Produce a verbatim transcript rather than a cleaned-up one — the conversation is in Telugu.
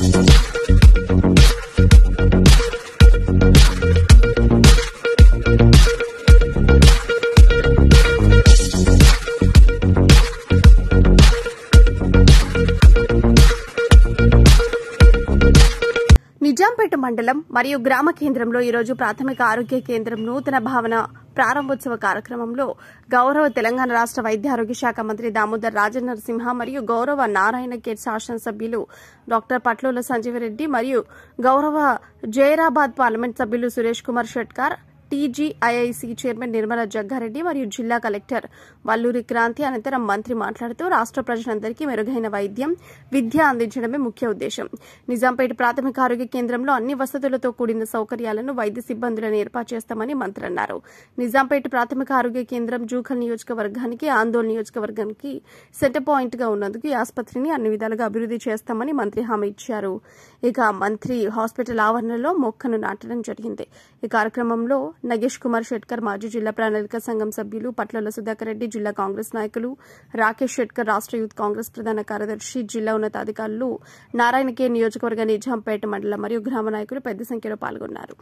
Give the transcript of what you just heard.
నిజాంపేట మండలం మరియు గ్రామ కేంద్రంలో ఈరోజు ప్రాథమిక ఆరోగ్య కేంద్రం నూతన భవన ప్రారంభోత్సవ కార్యక్రమంలో గౌరవ తెలంగాణ రాష్ట్ర వైద్య ఆరోగ్య శాఖ మంత్రి దామోదర్ రాజనరసింహ మరియు గౌరవ నారాయణ ఖేడ్ శాసనసభ్యులు డాక్టర్ పట్లూల సంజీవరెడ్డి మరియు గౌరవ జైరాబాద్ పార్లమెంట్ సభ్యులు సురేష్ కుమార్ షెట్కార్, టీజీఐఐసీ చైర్మన్ నిర్మలా జగ్గారెడ్డి మరియు జిల్లా కలెక్టర్ వల్లూరి క్రాంతి అనంతరం మంత్రి మాట్లాడుతూ రాష్ట్ర ప్రజలందరికీ మెరుగైన వైద్యం, విద్య అందించడమే ముఖ్య ఉద్దేశం. నిజాంపేట ప్రాథమిక ఆరోగ్య కేంద్రంలో అన్ని వసతులతో కూడిన సౌకర్యాలను వైద్య సిబ్బందులను ఏర్పాటు చేస్తామని మంత్రి అన్నారు. నిజాంపేట ప్రాథమిక ఆరోగ్య కేంద్రం జూఖల్ నియోజకవర్గానికి, ఆందోళన నియోజకవర్గానికి సెంటర్ పాయింట్ గా ఉన్నందుకు ఈ ఆసుపత్రిని అన్ని విధాలుగా అభివృద్ది చేస్తామని మంత్రి హామీ ఇచ్చారు. ఇక మంత్రి హాస్పిటల్ ఆవరణలో మొక్కను నాటడం జరిగింది. ఈ కార్యక్రమంలో నగేష్ కుమార్ షెట్కర్, మాజీ జిల్లా ప్రణాళిక సంఘం సభ్యులు పట్లల సుధాకర్ రెడ్డి, జిల్లా కాంగ్రెస్ నాయకులు రాకేష్ షెట్కర్, రాష్ట్ర యూత్ కాంగ్రెస్ ప్రధాన కార్యదర్శి, జిల్లా ఉన్నతాధికారులు, నారాయణ ఖేడ్ నియోజకవర్గ నిజాంపేట మండలం మరియు గ్రామ నాయకులు పెద్ద సంఖ్యలో పాల్గొన్నారు.